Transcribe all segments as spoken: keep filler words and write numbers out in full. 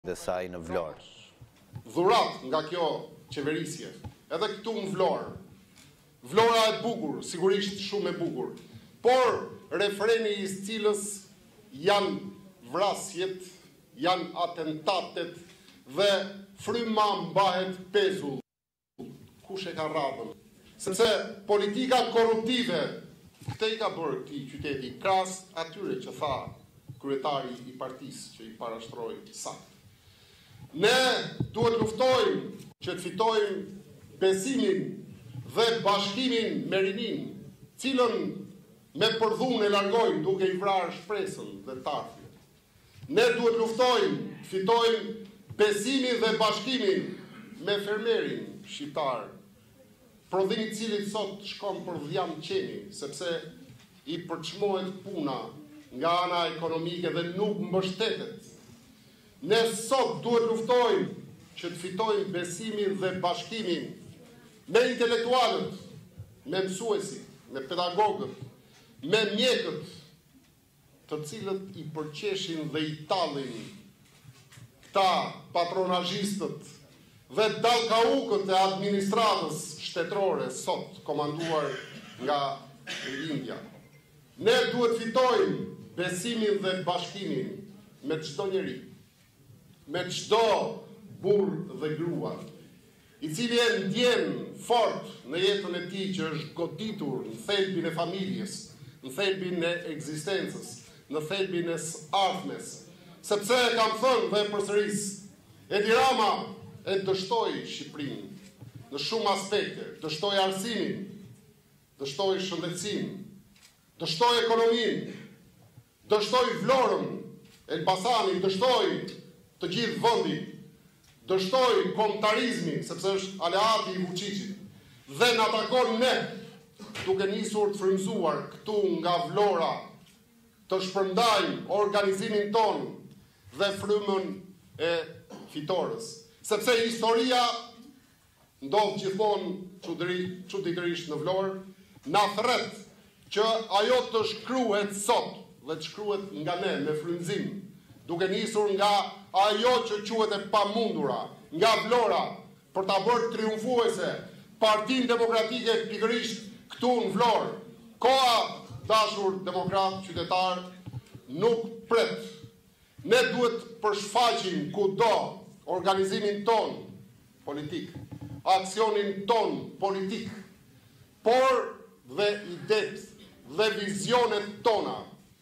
dhe saj në Vlorë. Dhurat nga kjo qeverisje, edhe këtu në Vlorë. Vlora e bukur, sigurisht shumë e bukur, por refreni i cilës janë vrasjet, janë atentatet dhe fryma mbahet pezull. Kush e ka radhën? Sepse politika korruptive, këtë i ka bërë këtij qyteti, krahas atyre që tha kryetari i partisë që i parashtroi saktë. Ne duhet luftojmë që të fitojmë besimin dhe bashkimin me rinin, cilën me përdhun e largojmë duke i vrarë shpresën dhe tarfje. Ne duhet luftojmë, fitojmë besimin dhe bashkimin me fermerin shqiptar, prodhimi i cilit sot shkon për dhjam qeni, sepse i përçmohet puna nga ana ekonomike dhe nuk mbështetet. Ne sot duhet luftojmë që të fitojmë besimin dhe bashkimin me intelektualët, me mësuesit, me pedagogët, me mjekët, të cilët i përqeshin dhe i tallin këta patronazhistët dhe dallkaukët e administratës shtetërore sot komanduar nga Lindja. Ne duhet fitojmë besimin dhe bashkimin me çdo njeri, me çdo burr dhe grua, i cili e ndjen fort në jetën e tij që është goditur në thelbin e familjes, në thelbin e ekzistencës, në thelbin e së ardhmes. Sepse kam thënë dhe përsëris, Edi Rama e dështoi Shqipërinë në shumë aspekte, dështoi arsimin, dështoi shëndetësinë, dështoi ekonominë, dështoi Vlorën, Elbasanin, dështoi të gjithë vendin, dështoi kombëtarizmin, sepse është aleati i Vučićit, dhe na takon ne, duke nisur të frymëzuar këtu nga Vlora, të shpërndajmë organizimin ton dhe frymën e fitores. Sepse historia ndodh gjithmonë çuditërisht në Vlorë, na thret që ajo të shkruhet sot dhe të shkruhet nga ne me frymëzim, duke nisur nga ajo që quhet e pamundura, nga Vlora, për ta bërë triumfuese Partinë Demokratike pikërisht këtu në Vlorë. Koha, dashur demokrat qytetar, nuk pret. Ne duhet përshfaqim kudo organizimin ton politik, aksionin ton politik, por dhe idet dhe vizionet tona,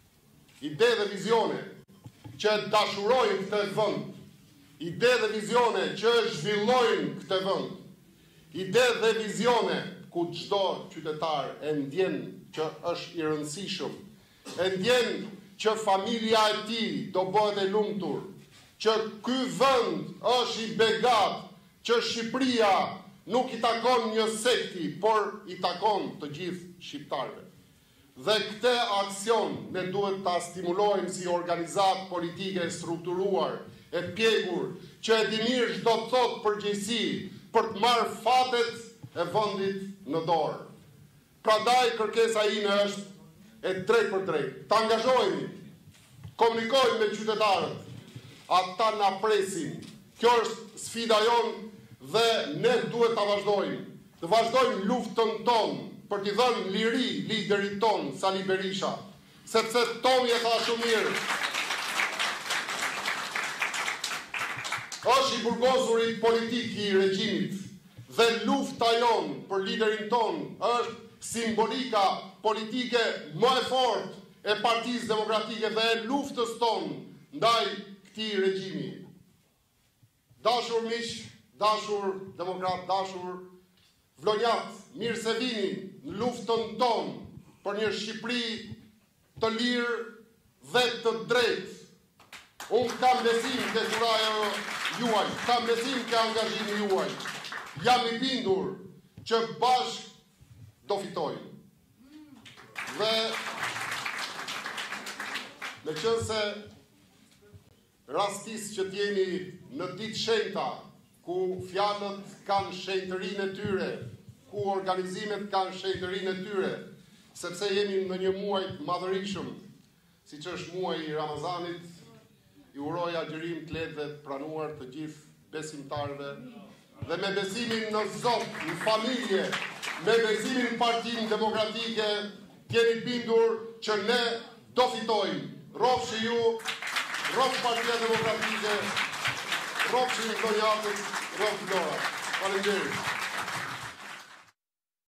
ide dhe vizione që dashurojnë këtë vend, ide dhe vizione që zhvillojnë këtë vend, ide dhe vizione ku çdo qytetar e ndjen që është i rëndësishëm, e ndjen që familja e tij do bëhet e lumtur, që ky vend është i begat, që Shqipëria nuk i takon një sekti, por i takon të gjithë shqiptarëve. Dhe këtë aksion ne duhet ta stimulojmë si organizatë politike strukturuar, e pjekur, që e di mirë çdo të thotë përgjegjësi për të marrë fatet e vendit në dorë. Prandaj kërkesa ime është e drejtë për drejtë. Ta angazhohemi, komunikojmë me qytetarët, ata na presin. Kjo është sfida jonë dhe ne duhet ta vazhdojmë. Të vazhdojmë luftën tonë për t'i dhënë liri liderit ton, Sali Berisha, sepse Tomi e tha shumë mirë. Është i burgosurit politik i regjimit dhe lufta jonë për liderin ton është simbolika politike më e fortë e Partisë Demokratike dhe e luftës ton ndaj këtij regjimi. Dashur miq, dashur demokrat, dashur vlonjat, mirë se vini në luftën tonë për një Shqipëri të lirë dhe të drejtë. Unë kam besim te kuraja juaj, kam besim te angazhimi juaj. Jam i bindur që bashkë do fitojmë. Dhe në qënë se rastis që t'jemi në ditë shenjta, ku fjalët kanë shenjtërinë e tyre, ku organizimet kanë shenjtërinë e tyre, sepse jemi në një muaj të madhërishëm, siç është muaji i Ramazanit, i uroj agjerim të lehtë dhe të pranuar të gjithë besimtarëve dhe me besimin në Zot, në familje, me besimin në Partinë Demokratike, keni bindur që ne do fitojmë. Rrofshi ju, rrofsh Partia Demokratike, rrofshi Donjatës, rrofsh Vlora. Faleminderit.